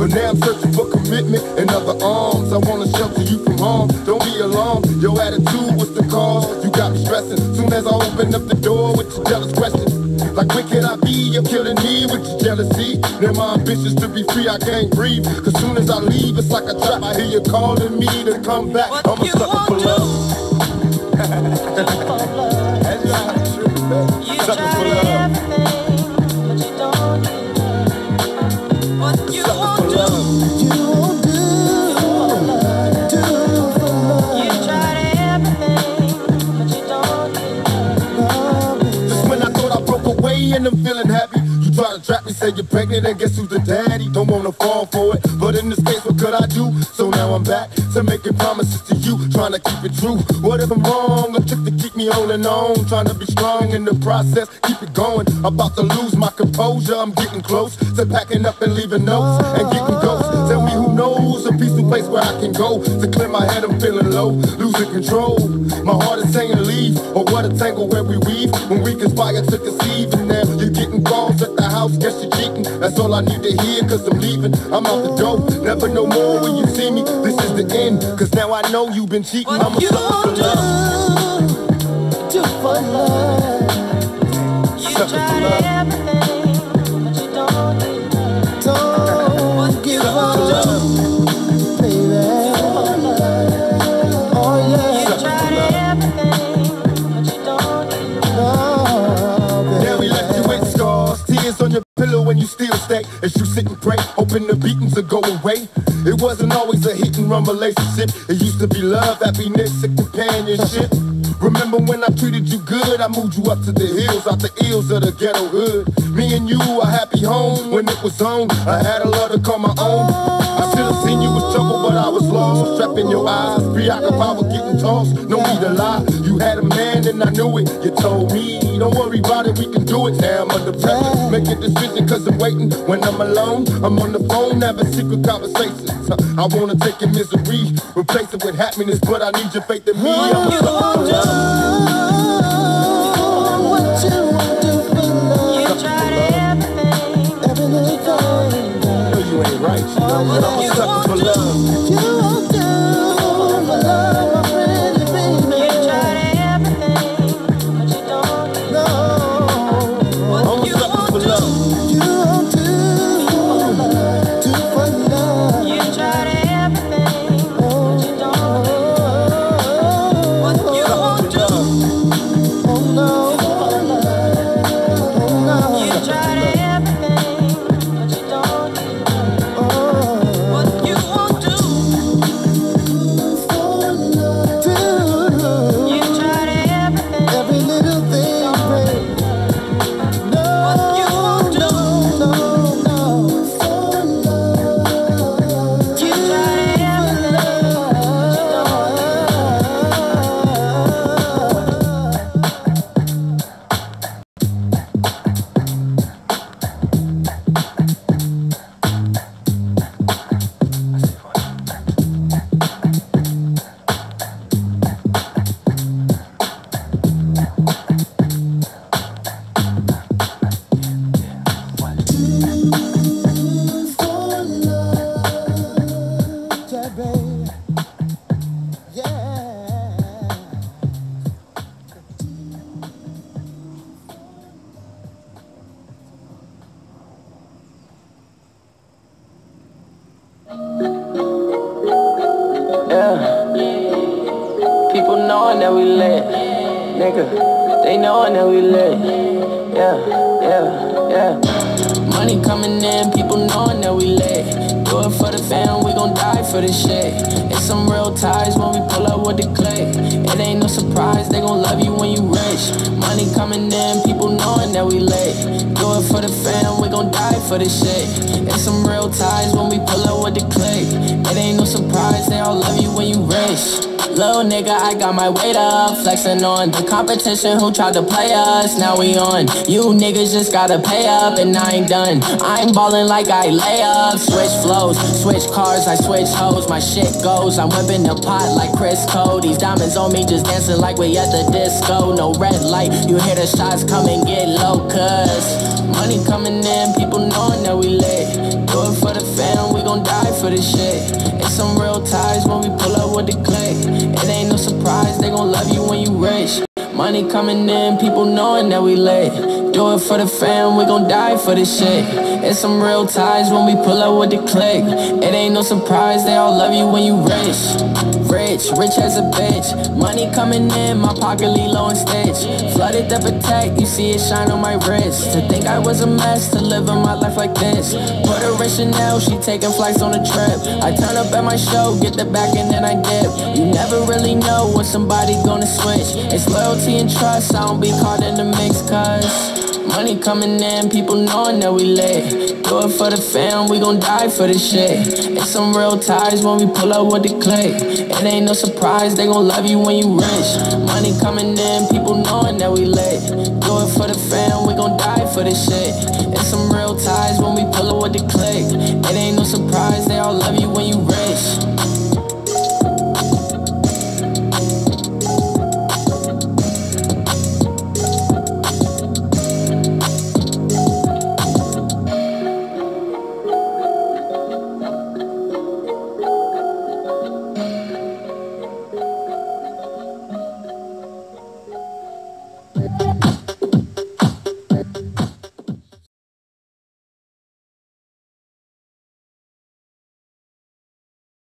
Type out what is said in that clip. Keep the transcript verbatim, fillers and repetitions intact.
but now I'm searching for commitment and other arms. I wanna shelter you from harm, don't be alarmed. Your attitude was the cause, you got me stressing. Soon as I open up the door with your jealous questions, like where can I be? You're killing me with your jealousy. Now my ambitions to be free, I can't breathe. Cause soon as I leave, it's like a trap. I hear you calling me to come back. What I'm a sucker for love. That's right, true, man. You Sucker try for love. everything, but you don't get love. What you Sucker won't for do, love. you won't do for love. Do for love. You tried everything, but you don't get love. Just when I thought I broke away and I'm feeling happy, you try to trap me, say you're pregnant, and guess who's the daddy? Don't wanna fall for it, but in this case, what could I do? So now I'm back to making promises to you, trying to keep it true. What if I'm wrong? A trick to keep me on and on, trying to be strong in the process, keep it going. About to lose my composure, I'm getting close to packing up and leaving notes and getting ghosts. Tell me who knows a peaceful place where I can go to clear my head. I'm feeling low, losing control. My heart is saying leave, or what a tangle where we weave when we conspire to conceive. And now you're getting calls at the house, guess you're cheating. That's all I need to hear, cause I'm leaving. I'm out the door, never no more when you see me. This is the end, cause now I know you've been cheating. What I'm a you sucker for love. do for love. You Sucker for tried love. everything, but you don't get love. Don't What you give won't up, do, baby. Oh you yeah, tried everything, but you don't get love. oh, Now we left you with scars, tears on your pillow when you still stay. As you sit and pray, hoping the beatings will go away. It wasn't always a hit and run relationship. It used to be love, happiness, and companionship. Remember when I treated you good? I moved you up to the hills, out the ills of the ghetto hood. Me and you, a happy home when it was on. I had a love to call my own. I should have seen you was trouble, but I was lost. Trapped in your eyes, preoccupied with getting tossed. No need to lie, you had a man and I knew it. You told me, don't worry about it, we can do it. Now I'm under pressure, make a decision cause I'm waiting. When I'm alone, I'm on the phone, having secret conversations. I wanna take your misery, replace it with happiness, but I need your faith in me. I'm a sucker for love. what you want to do for love? You tried everything, Every little thing No, you ain't right, you know, but I'm a sucker for love. you won't do for love, my pretty baby. you tried everything, but you don't get No, what I'm a you sucker won't for do. love. you won't do for love, do for love. You tried everything, but you don't get what you won't do. Oh no, oh no, You tried everything, but you don't get oh. what you won't do. You tried everything, Every little thing, babe. No, what you won't do. no, no. You tried everything, but you don't Yeah, babe. Yeah. Yeah. People knowing that we lit, nigga. They knowing that we lit. Yeah, yeah, yeah. Money coming in, people knowing that we lit. Do it for the fam, we gon' die for this shit. It's some real ties when we pull up with the click. It ain't no surprise, they gon' love you when you rich. Money coming in, people knowing that we lit. Do it for the fam, we gon' die for this shit. It's some real ties when we pull up with the click. It ain't no surprise, they all love you when you rich. Little nigga, I got my weight up, flexing on the competition who tried to play us. Now we on. You niggas just gotta pay up, and I ain't done. I'm ballin' like I lay up. Switch flows, switch cars, I switch hoes. My shit goes, I'm whipping the pot like Chris Cole. These diamonds on me just dancing like we at the disco. No red light, you hear the shots come and get low, cuz money coming in, people knowing that we lit. Do it for the fam, we gon' for this shit. It's some real ties when we pull up with the click. It ain't no surprise, they gon' love you when you rich. Money coming in, people knowing that we lit. Do it for the fam, we gon' die for this shit. It's some real ties when we pull up with the click. It ain't no surprise, they all love you when you rich. Rich, rich as a bitch. Money coming in, my pocket Lilo and Stitch. Flooded the Patek, you see it shine on my wrist. To think I was a mess, to live in my life like this. Put her in Chanel, she taking flights on a trip. I turn up at my show, get the back and then I dip. You never really know when somebody gonna switch. It's loyalty and trust, I don't be caught in the mix cause money coming in, people knowing that we lit. Do it for the fam, we gon' die for this shit. It's some real ties when we pull up with the click. It ain't no surprise, they gon' love you when you rich. Money coming in, people knowing that we lit. Do it for the fam, we gon' die for this shit. It's some real ties when we pull up with the click. It ain't no surprise, they all love you